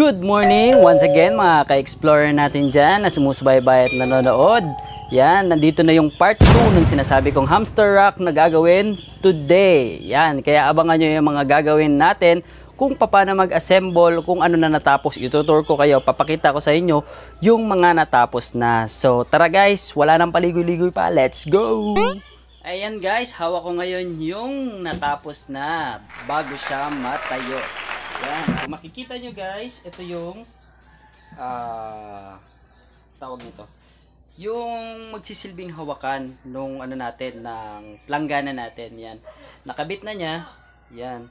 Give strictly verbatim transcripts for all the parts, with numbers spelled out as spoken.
Good morning once again mga ka-explorer natin dyan na sumusubaybay at nanonood. Yan, nandito na yung part two ng sinasabi kong hamster rock na gagawin today. Yan, kaya abangan nyo yung mga gagawin natin kung paano mag-assemble, kung ano na natapos. Itutur ko kayo, papakita ko sa inyo yung mga natapos na. So tara guys, wala nang paligoy-ligoy pa, let's go! Ayan guys, hawak ko ngayon yung natapos na bago siya matayo. Yan, kung makikita nyo guys, ito yung uh, tawag nito, yung magsisilbing hawakan nung ano natin, ng planggana natin. Yan, nakabit na niya. Yan,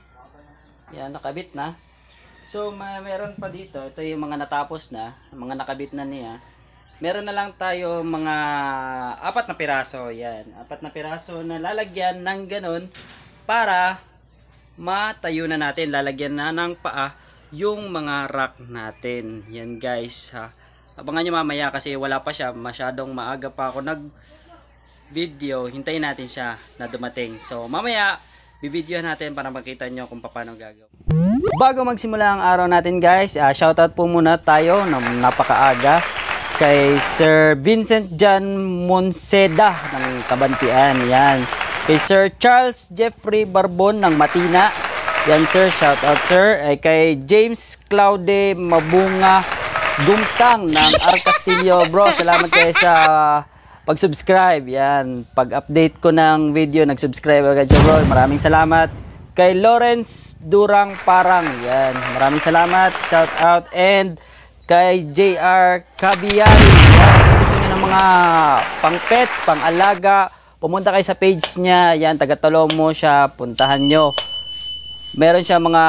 yan, nakabit na. So may meron pa dito, ito yung mga natapos na, mga nakabit na niya. Meron na lang tayo mga apat na piraso. Yan, apat na piraso na lalagyan ng ganun para matayo na natin. Lalagyan na ng paa yung mga rack natin. Yan guys ha. Abangan nyo mamaya kasi wala pa siya. Masyadong maaga pa ako nag video. Hintayin natin siya na dumating. So mamaya bibidyohan natin para makita nyo kung paano gagawin. Bago magsimula ang araw natin guys, uh, shoutout po muna tayo ng napakaaga kay Sir Vincent John Monseda ng Kabantian. Yan. Kay Sir Charles Jeffrey Barbon ng Matina. Yan sir, shout out sir. Ay kay James Claude Mabunga Gumtang ng Arcastillo. Bro, salamat kayo sa pag-subscribe. Yan, pag-update ko ng video, nag-subscribe agad siya bro. Maraming salamat. Kay Lawrence Durang Parang. Yan, maraming salamat. Shout out. And kay J R Caviari. Yan, gusto niyo ng mga pang pets, pang alaga, pumunta kayo sa page niya. Yan, taga-Tolomo siya, puntahan nyo. Meron siya mga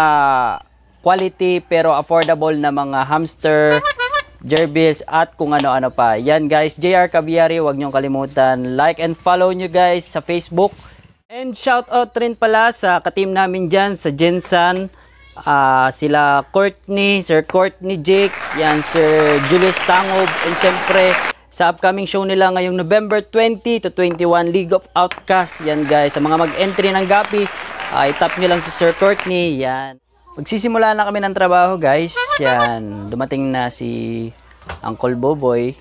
quality pero affordable na mga hamster, gerbils at kung ano-ano pa. Yan guys, J R Caviari, huwag nyong kalimutan. Like and follow nyo guys sa Facebook. And shout out rin pala sa ka-team namin dyan sa Jensan. Uh, sila Courtney, Sir Courtney Jake, yan Sir Julius Tangob, and syempre sa upcoming show nila ngayong November twenty to twenty-one, League of Outcasts. Yan guys, sa mga mag-entry ng Gapi, uh, itap nyo lang si Sir Courtney. Yan, magsisimula na kami ng trabaho guys. Yan, dumating na si Uncle Boboy.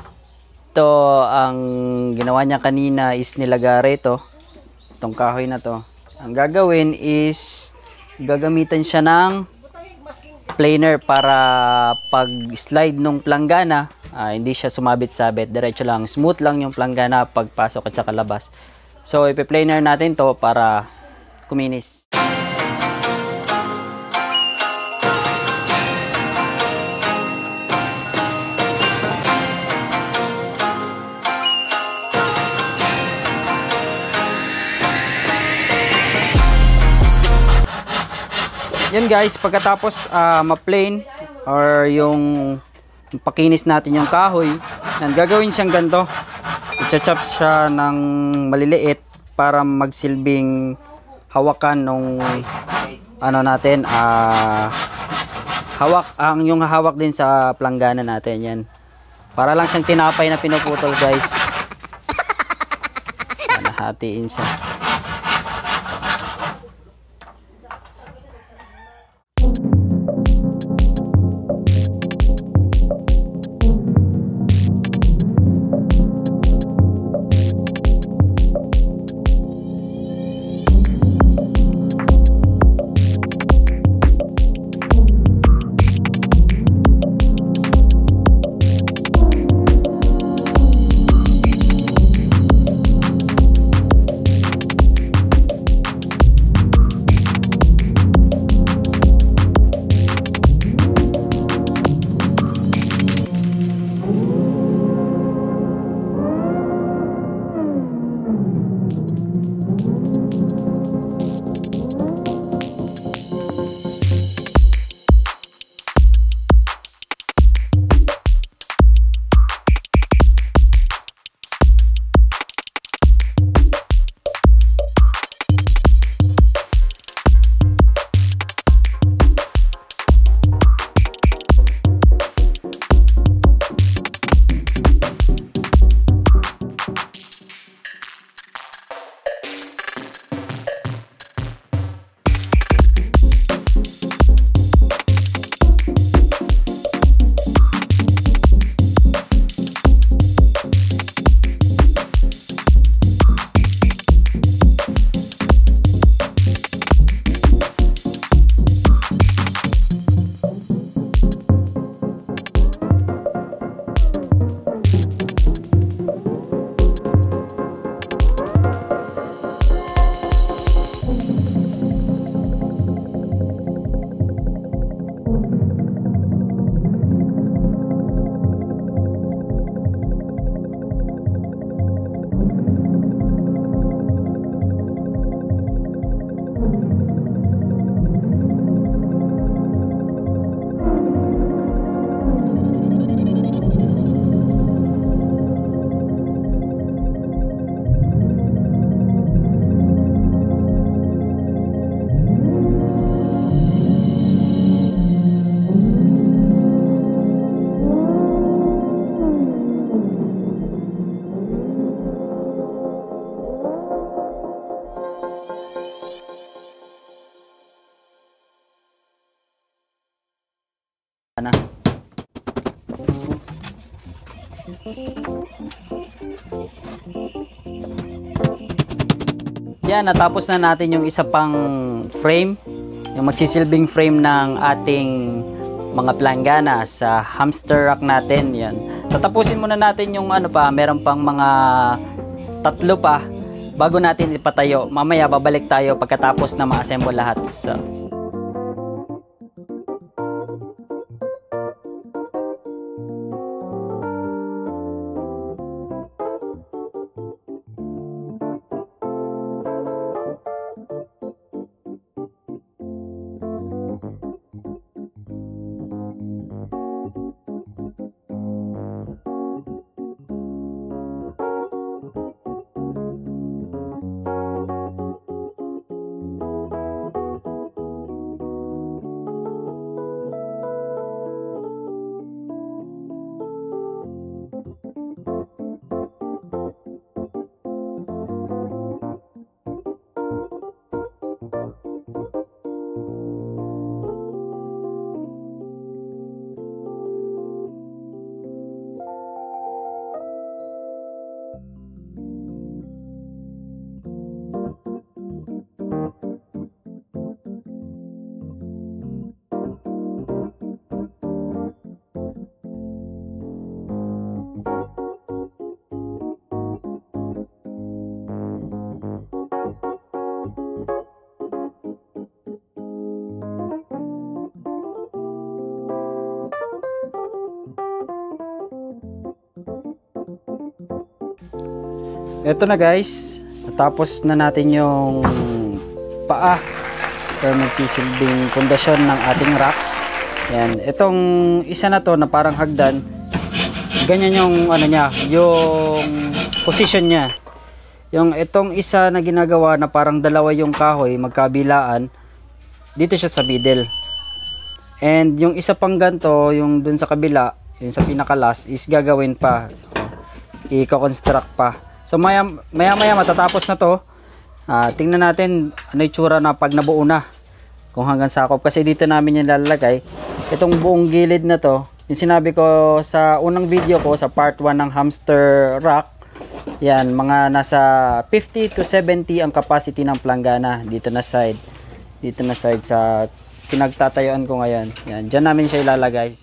Ito, ang ginawa niya kanina is nilagare ito, itong kahoy na to. Ang gagawin is gagamitan siya ng planer para pag slide nung planggana, uh, hindi siya sumabit-sabit, diretso lang, smooth lang yung planggana pagpasok at saka labas. So ipe-planer natin to para kuminis. Yan guys, pagkatapos uh, ma-plane or yung pakinis natin yung kahoy, yan, gagawin siyang ganito. I-chop siya ng maliliit para magsilbing hawakan nung ano natin, uh, hawak, ang yung hawak din sa planggana natin. Yan, para lang siyang tinapay na pinuputol guys. Nahatiin siya. Yan, natapos na natin yung isa pang frame, yung magsisilbing frame ng ating mga planggana sa hamster rack natin. Yan. Tatapusin muna natin yung ano pa, meron pang mga tatlo pa bago natin ipatayo. Mamaya babalik tayo pagkatapos na ma-assemble lahat. So, eto na guys, natapos na natin yung paa para magsisilbing pundasyon ng ating rack. Yan, itong isa na to na parang hagdan, ganyan yung ano niya, yung position niya. Yung itong isa na ginagawa na parang dalawa yung kahoy magkabilaan, dito siya sa middle. And yung isa pang ganto, yung dun sa kabila, yung sa pinakalas is gagawin pa, i-construct pa. So maya maya, maya matatapos na to. Uh, tingnan natin ano yung tsura na pag nabuo na, kung hanggang sakop, kasi dito namin yung lalagay itong buong gilid na to. Yung sinabi ko sa unang video ko sa part one ng hamster rack, yan, mga nasa fifty to seventy ang capacity ng planggana dito na side, dito na side sa pinagtatayuan ko ngayon. Yan, dyan namin siya ilalagay.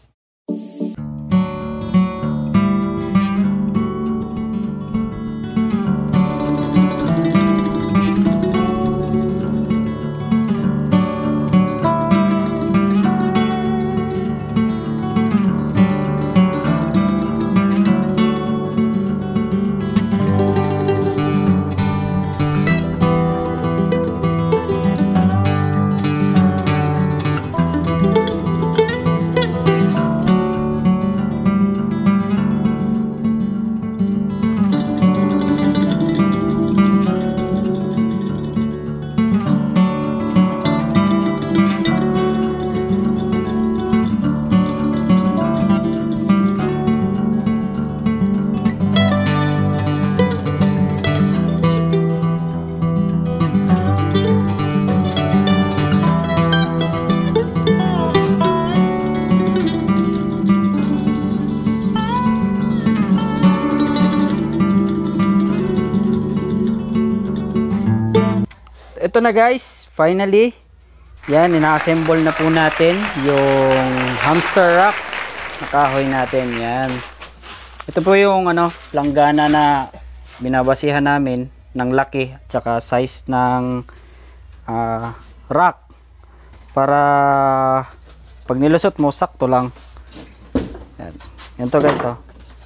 Ito na guys, finally, yan, ina-assemble na po natin yung hamster rack na kahoy natin. Yan, ito po yung ano, planggana na binabasihan namin ng laki at saka size ng uh, rack, para pag nilusot mo sakto lang. Yan, yan to guys, oh.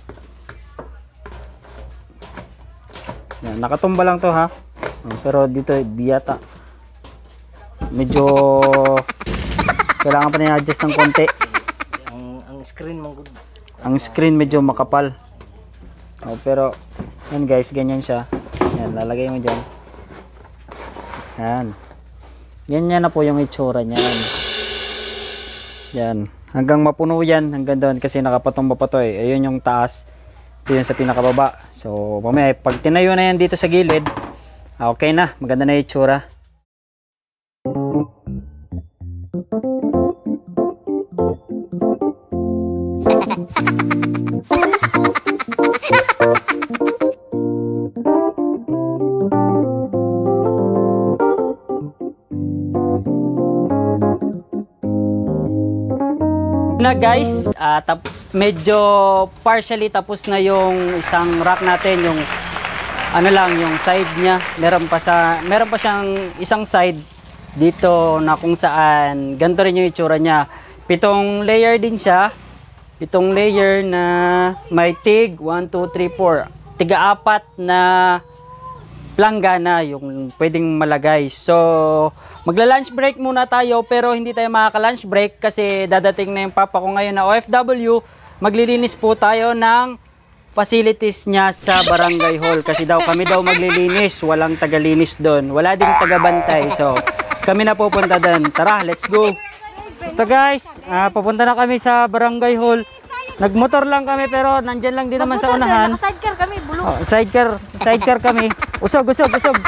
Yan, nakatumba lang to ha. Pero dito di yata, medyo kailangan pa ni-adjust ng konti. ang, ang screen mo, ang screen medyo makapal. Oh, pero yan guys, ganyan siya. Yan, lalagay mo dyan. Yan, ganyan na po yung itsura niyan. Yan, hanggang mapuno yan, hanggang doon, kasi nakapatumba pa to eh. Ayun yung taas, ito yung sa pinakababa. So mamaya pag tinayo na yan dito sa gilid, okay na, maganda na yung itsura. na guys, uh, tap medyo partially tapos na yung isang rack natin, yung ano lang, yung side niya. Meron pa sa meron pa siyang isang side dito na kung saan ganito rin yung itsura niya. Pitong layer din siya. Pitong layer na may tig one, two, three, four. Tiga-apat na planggana yung pwedeng malagay. So, magla-lunch break muna tayo pero hindi tayo makaka-lunch break kasi dadating na yung papa ko ngayon na O F W. Maglilinis po tayo ng facilities niya sa barangay hall kasi daw kami daw maglilinis, walang tagalinis doon. Wala ding tagabantay. So, kami na pupunta doon. Tara, let's go. Ito guys, uh, pupunta na kami sa barangay hall. Nagmotor lang kami pero nandyan lang din naman sa unahan. Sidecar kami, bulong. Oh, sidecar, sidecar kami. Usog, usog, usog.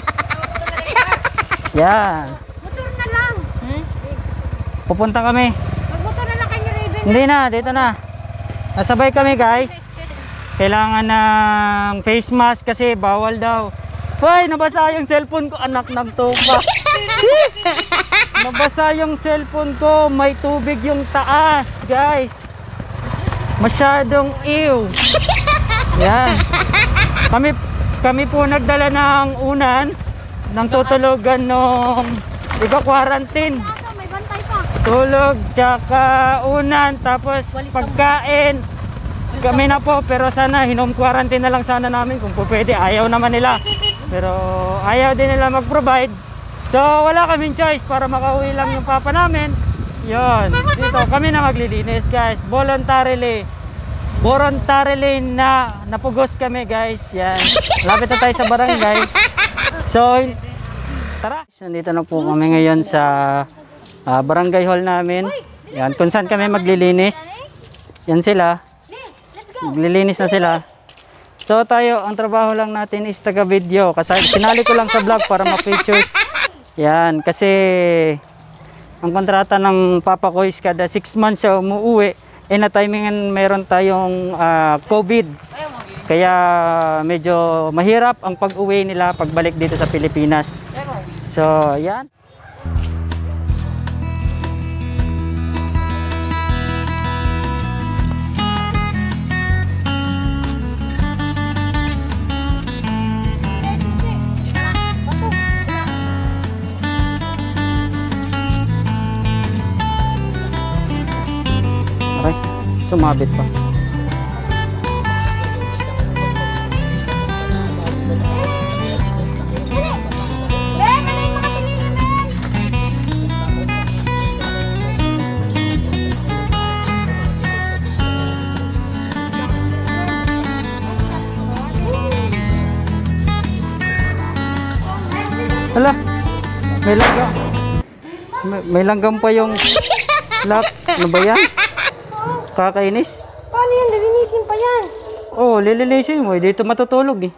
Yan. Motor na lang. Hmm? Pupunta kami. Magmotor na lang kayo, Raven. Hindi na, dito na. Nasabay kami guys. Kailangan ng face mask kasi bawal daw. Hoy, nabasa yung cellphone ko. Anak ng tupa. Nabasa yung cellphone ko. May tubig yung taas, guys. Masyadong ew. Yan. Kami, kami po nagdala ng unan ng tutulugan nung iba-quarantine. May bantay pa. Tulog, tsaka unan, tapos pagkain. Kami na po, pero sana hinom quarantine na lang sana namin kung po pwede. Ayaw naman nila. Pero ayaw din nila mag-provide. So wala kaming choice para makauwi lang yung papa namin. Yun, dito kami na maglilinis guys. Voluntarily. Voluntarily na napugos kami guys. Yan. Lapit na tayo sa barangay. So, tara. Nandito na po kami ngayon sa uh, barangay hall namin. Yan, kung saan kami maglilinis. Yan sila. Maglilinis na sila. So tayo, ang trabaho lang natin is taga-video. Kasi sinali ko lang sa vlog para ma-features. Yan, kasi ang kontrata ng papa ko is kada six months siya umuwi. Eh na timingan meron tayong uh, COVID. Kaya medyo mahirap ang pag-uwi nila pagbalik dito sa Pilipinas. So, yan. Sumabit pa. Hala, may langgam. May, may langgam pa yung lock. Ano ba yan? Kakainis. Paano yan? Lilinisin pa yan. Oo, oh, lilinisin mo. Dito matutulog eh.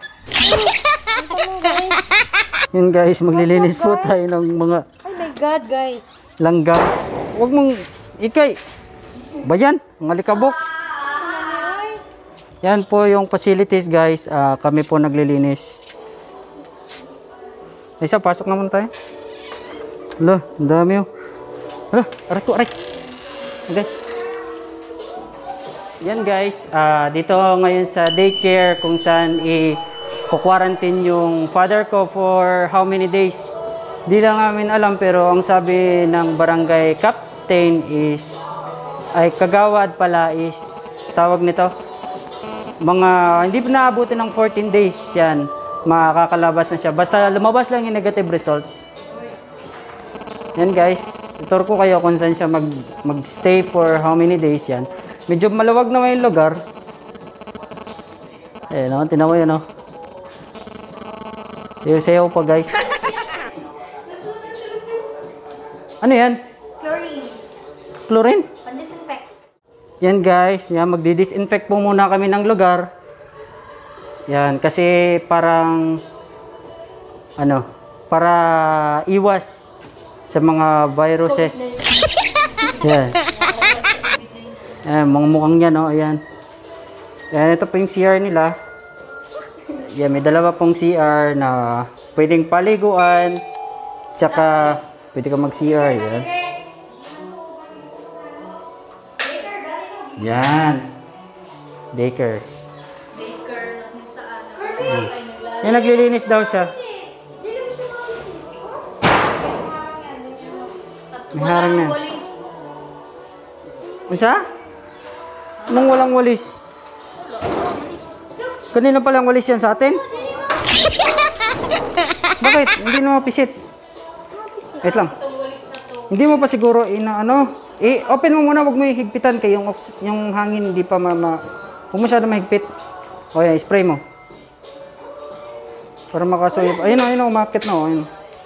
Yun guys, maglilinis po tayo ng mga Oh my God, guys. langgam. Huwag mong ikay. Bayan, ang alikabok. Yan po yung facilities guys. Uh, kami po naglilinis. Isa, pasok naman tayo. Hala, ang dami oh. Hala, aray ko, aray. Okay. Yan guys, uh, dito ngayon sa daycare kung saan i-quarantine yung father ko for how many days. Di lang namin alam pero ang sabi ng barangay captain is, ay kagawad pala is tawag nito. Mga hindi na naabuti ng fourteen days yan, makakalabas na siya. Basta lumabas lang yung negative result. Yan guys, tutor ko kayo kung saan siya mag, mag-stay for how many days yan. Medyo maluwag naman yung lugar. Eh, no, tinaw mo yun, no? Sayo-sayo pa, guys. Ano yan? Chlorine. Chlorine? Pan-disinfect. Yan, guys. Yan, magdi-disinfect po muna kami ng lugar. Yan, kasi parang, ano, para iwas sa mga viruses. Yan. Ayan, mga mukhang yan, no? Ayan. Ayan, ito po yung C R nila. Ayan, may dalawa pong C R na pwedeng paliguan. Tsaka, pwede ka mag-C R. Ayan. Yan. Baker. Baker na kung saan. Kirby! Ay, naglalagay. Yan, naglilinis daw siya. Dili mo siya makasip. May harang na. Walang walis. Isa? Anong walang walis? Kanina palang walis yan sa atin? Bakit? Hindi na mapisit. Wait lang. Itong walis na to. Hindi mo pa siguro ina ano? I-open mo muna, wag mo ihigpitan kay yung ox- yung hangin hindi pa mama. Huwag masyado mahigpit. O yan, spray mo. Para makasayip. Ayun o, ayun o, umakit na o. Ayun.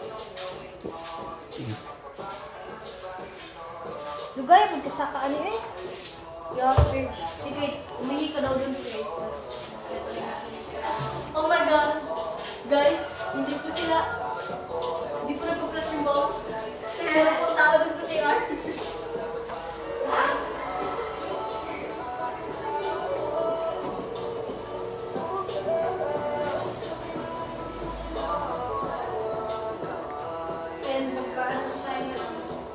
Dugay, magkasaka ano eh. Yosper. Sige, umihi ka daw dun. Sige. Oh my God. Guys, hindi po sila. Hindi po nagpaplat yung ball. Kasi punta ako dun sa C R. And magkaano tayo na.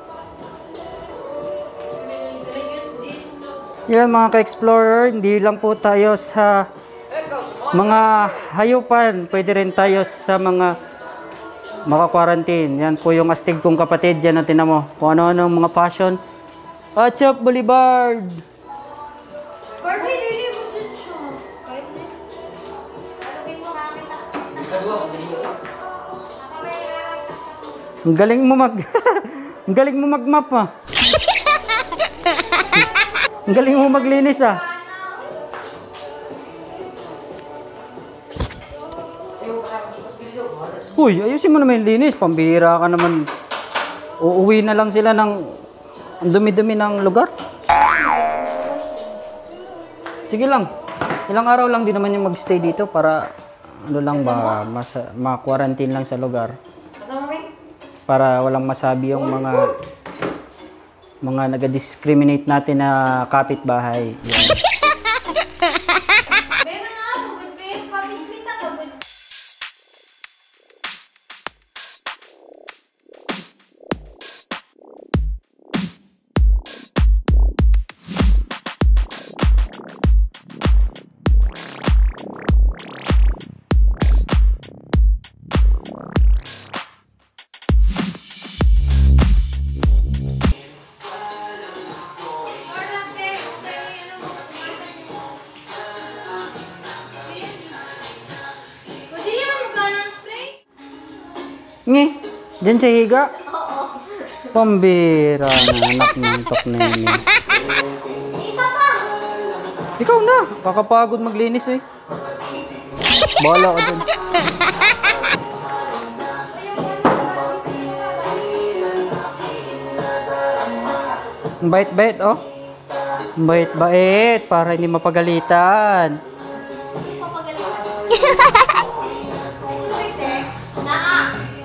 We will gonna use this to Yan mga ka-explorer, hindi lang po tayo sa mga hayupan, pwede rin tayo sa mga maka-quarantine. Yan po yung astig kong kapatid, yan ang tinan mo. Kung ano-ano mga passion. Achap Boulevard! Kirby, dili mo dun siya. Kahit na. Alugin mo kakita. Ang galing mo mag... Ang galing mo mag-map ah. Ang galing mo maglinis ah. Uy, ayusin mo naman yung linis. Pambihira ka naman. Uuwi na lang sila ng ang dumi-dumi ng lugar. Sige lang. Ilang araw lang din naman yung magstay dito para ano lang ba, mas, ma-quarantine lang sa lugar. Para walang masabi yung mga mga nag-discriminate natin na kapitbahay. Yan. Bema na ako, good babe. Pabislit ako, good. Kundi naman magkano ang spray? Ngi, dyan sa higa. Oo. Pambira na anak ng tok na yun. eh. Isa pa! Ikaw na, kakapagod maglinis eh. Bahala ka dyan. Ang bait-bait oh. Ang bait-bait para hindi mapagalitan. Papagalitan. May tubig, Tex. Naa!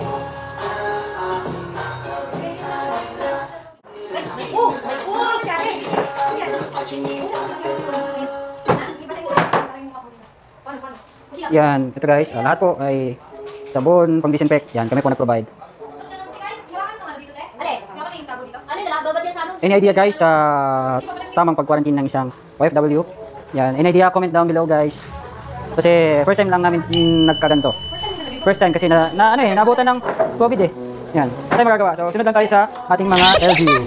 Ay, may ku! May kurong siya rin! Paano, paano? Kasi Yan, ito guys, ah, lahat po ay sabon, pang-disinfect. Yan, kami po nag-provide. Any idea guys sa tamang pag-quarantine ng isang O F W? Yan, any idea, comment down below guys. Kasi first time lang namin mm, nagkaganto. First time kasi na, na ano eh, nabutan ng COVID eh. Yan, ano tayo magagawa? So sunod lang tayo sa ating mga L G U.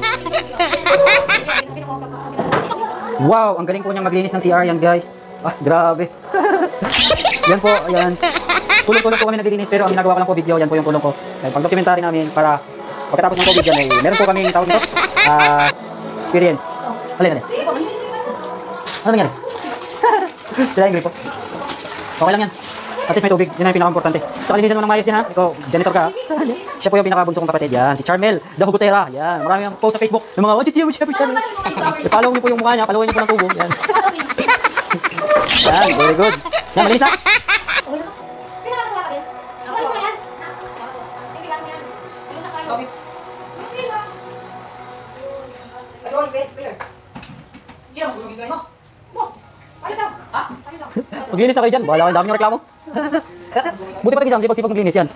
Wow, ang galing po niyang maglinis ng C R yan guys. Ah, grabe. Yan po, yan. Kulong-kulong po kami naglilinis pero ang ginagawa ko lang po video, yan po yung kulong ko. Yan, pag-documentary namin para pagkatapos ng COVID yan ay meron po kami tawag nito, ah, experience. Alin, alin. Ano nangyari? Sila yung gripo. Okay lang yan. At least may tubig. Yan ang pinaka-importante. Saka linisan mo ng maayos yan ha. Ikaw, janitor ka ha. Siya po yung pinaka-bunso kong kapatid. Yan, si Charmel, the Hugotera. Yan, marami yung post sa Facebook. Yung mga, oh, chichi, chichi, chichi. I-follow niyo po yung mukha niya. Follow niyo po ng tubo. Yan. Yan, very good. Yan, malinis ha. Maglinis na kayo dyan. Bahala kayo, dami yung reklamo. Buti pa tig-isang, sipag-sipag maglinis yan.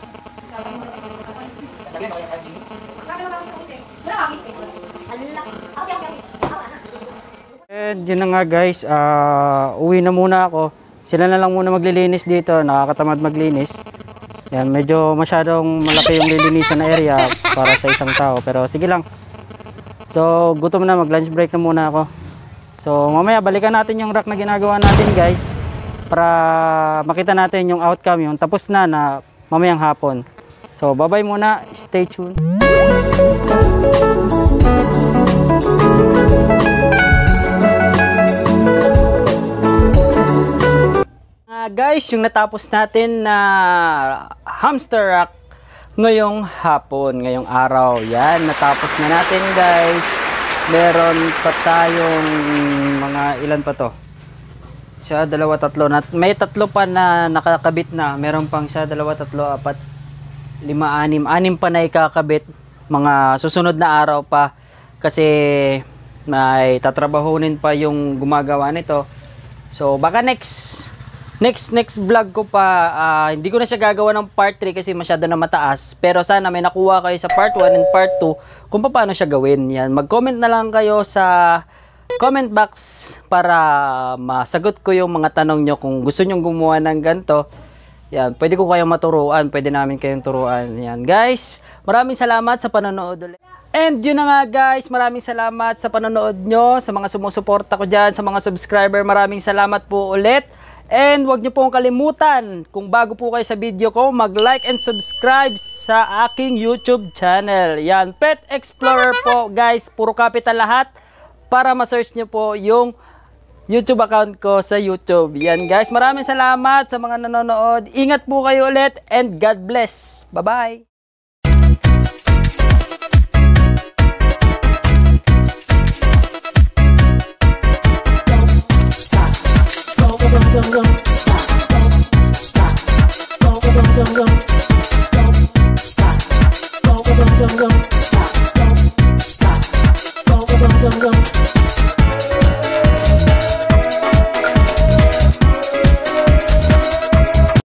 And yun na nga guys, uh, uwi na muna ako. Sila na lang muna maglilinis dito, nakakatamad maglinis. Yan, medyo masyadong malaki yung lilinisan na area para sa isang tao. Pero sige lang. So gutom na, mag lunch break na muna ako. So mamaya balikan natin yung rack na ginagawa natin guys. Para makita natin yung outcome, yung tapos na na mamayang hapon. So bye bye muna, stay tuned. Uh, guys, yung natapos natin na hamster rack ngayong hapon, ngayong araw. Yan, natapos na natin guys. Meron pa tayong mga ilan pa to? Isa, dalawa, tatlo. May tatlo pa na nakakabit na. Meron pang isa, dalawa, tatlo, apat, lima, anim. Anim pa na ikakabit. Mga susunod na araw pa. Kasi may tatrabahunin pa yung gumagawa nito. So, baka next next next vlog ko pa, uh, hindi ko na siya gagawa ng part three kasi masyado na mataas. Pero sana may nakuha kayo sa part one and part two kung paano siya gawin. Yan. Mag-comment na lang kayo sa comment box para masagot ko yung mga tanong nyo. Kung gusto nyo gumawa ng ganito, yan, pwede ko kayong maturuan. Pwede namin kayong turuan. Yan, guys, maraming salamat sa panonood ulit. And yun na nga guys, maraming salamat sa panonood nyo, sa mga sumusuporta ko dyan, sa mga subscriber, maraming salamat po ulit. And huwag nyo pong kalimutan, kung bago po kayo sa video ko, mag-like and subscribe sa aking YouTube channel. Yan, Pet Explorer po guys, puro capital lahat para ma-search nyo po yung YouTube account ko sa YouTube. Yan guys, maraming salamat sa mga nanonood. Ingat po kayo ulit and God bless. Bye-bye! Don't, don't, don't, stop, don't, stop, don't, don't, don't, don't.